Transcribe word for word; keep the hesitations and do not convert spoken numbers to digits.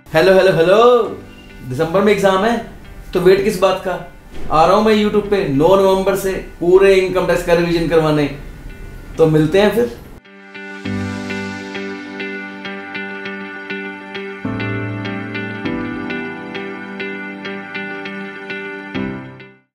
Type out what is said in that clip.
Hello hello hello, दिसंबर में exam है तो वेट किस बात का। आ रहा हूँ मैं यूट्यूब पे नौ नवंबर से पूरे इनकम टैक्स का रिवीजन करवाने। तो मिलते हैं फिर।